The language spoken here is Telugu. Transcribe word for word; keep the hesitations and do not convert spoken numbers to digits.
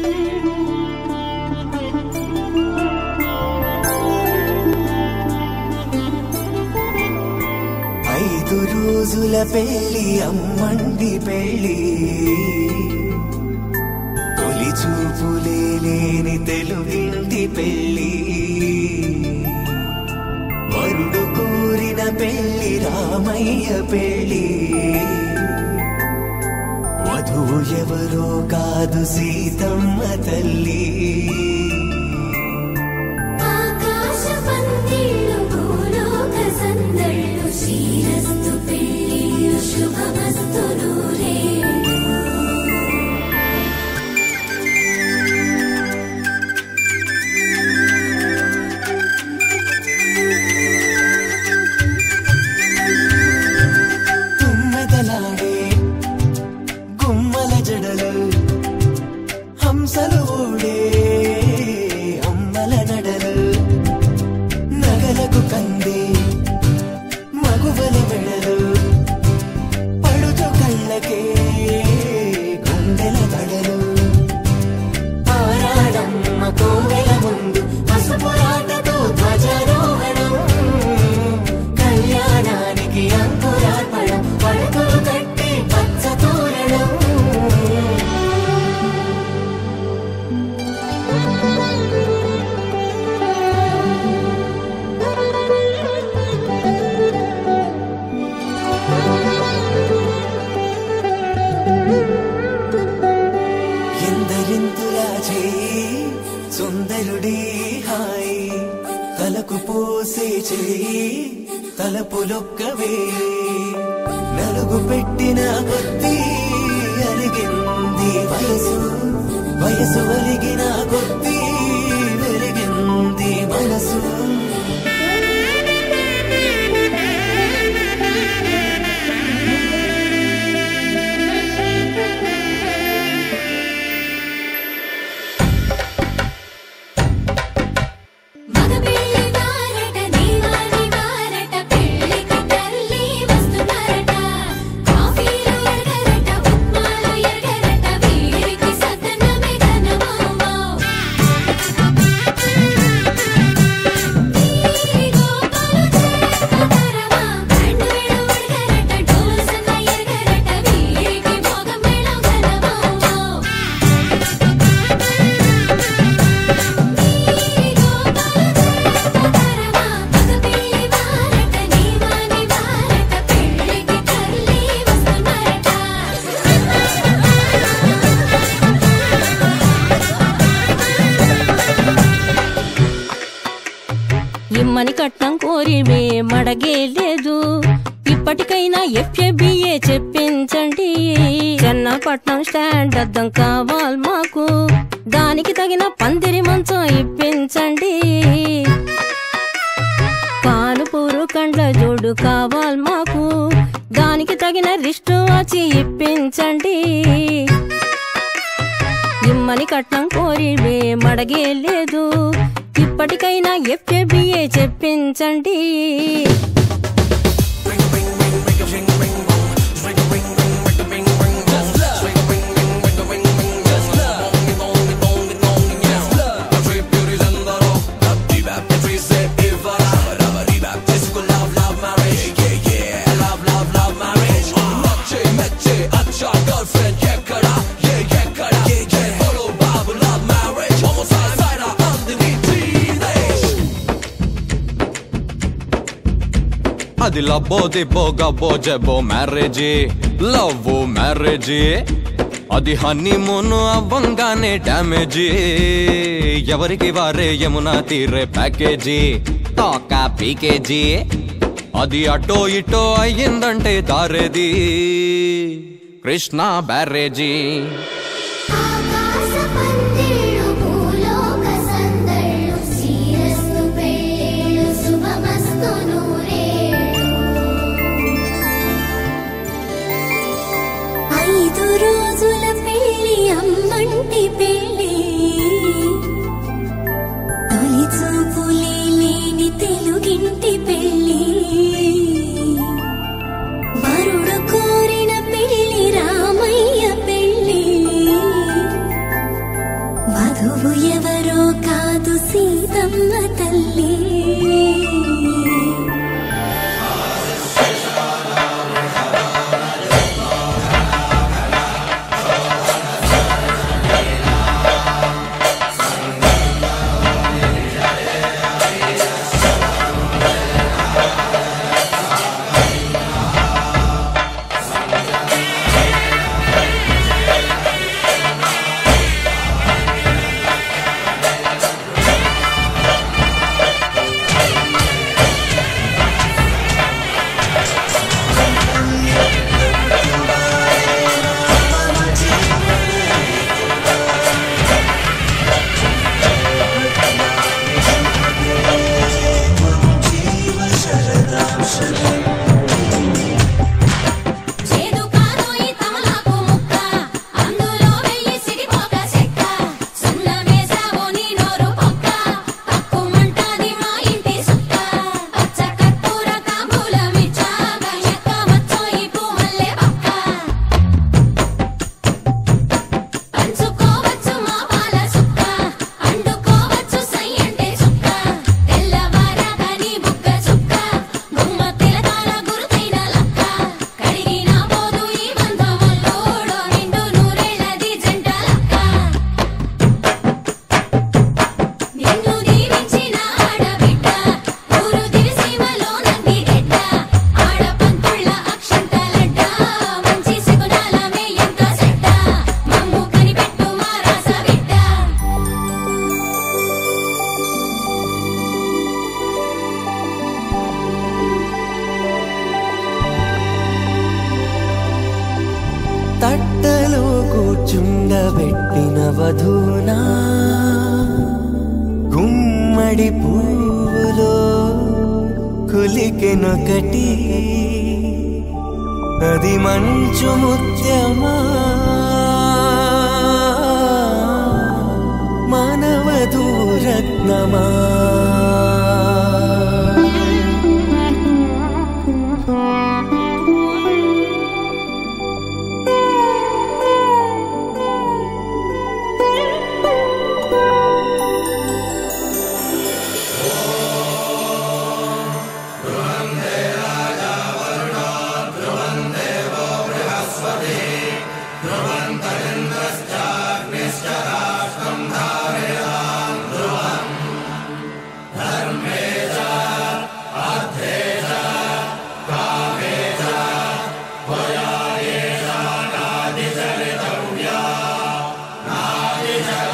ఐదు రోజుల పెళ్లి అమ్మండి పెళ్లి తొలి చూపులే లేని తెలుగింటి పెళ్లి వరుడు కోరిన పెళ్లి రామయ్య పెళ్లి వధువు ఎవరో కాదు సీతమ్మ తల్లి శ్రీరస్తు పెళ్లి శుభమస్తు నూరే తుమ్మెదలాడే గుమ్మల జడలు హంసలు ఓడే అమ్మల నడలు నగలకు కందే మగువల వెడలు పడుచు కళ్ళకే గుండెల దడలు ఆరాడమ్మ కోవెల ముందు పసుపురాటతో ధ్వజారోహణం కళ్యాణానికి అంకురార్పణం పడకలు కట్టి పచ్చ తోరణం ఎందరింతులా చేయి సుందరుడి హాయి తలకు పోసే చేయి తలపులొక్కవే నలుగు పెట్టిన కొద్దీ అలిగింది వయసు వయసు అలిగిన కొద్దీ వెలిగింది మనసు ఇమ్మని కట్నం కోరివే మడగే లేదు ఇప్పటికైనా ఎఫ్ఏబిఏ చెప్పించండి చెన్నపట్నం స్టాండ్ అద్దం కావాలి మాకు దానికి తగిన పందిరి మంచం ఇప్పించండి పానుపూరు కండ్ల జోడు కావాలి మాకు దానికి తగిన రిస్టు వచ్చి ఇప్పించండి ఇమ్మని కట్నం కోరివే మడగే లేదు ఇప్పటికైనా ఎఫ్ఏబిఏ చెప్పించండి అది లబ్బో దిబ్బో గబ్బో జబ్బో మ్యారేజీ లవ్ మ్యారేజీ అది హనీమూన్ అవ్వంగానే డ్యామేజీ ఎవరికి వారే యమునా తీరే ప్యాకేజీ తోకా పీకేజీ అది అటో ఇటో అయ్యిందంటే దారేది కృష్ణా బ్యారేజీ ఐదు రోజుల పెళ్లి అమ్మంటి పెళ్లి తొలి చూపులే లేని తెలుగింటి పెళ్లి వరుడు కోరిన పెళ్లి రామయ్య పెళ్లి వధువు ఎవరో కాదు సీతమ్మ తల్లి. తట్టలో కూర్చుండబెట్టిన వధూనా గుమ్మడి పువ్వులో కులికెనొకటి, అది మంచు ముత్యమా మానవధూ రత్నమా. Yeah.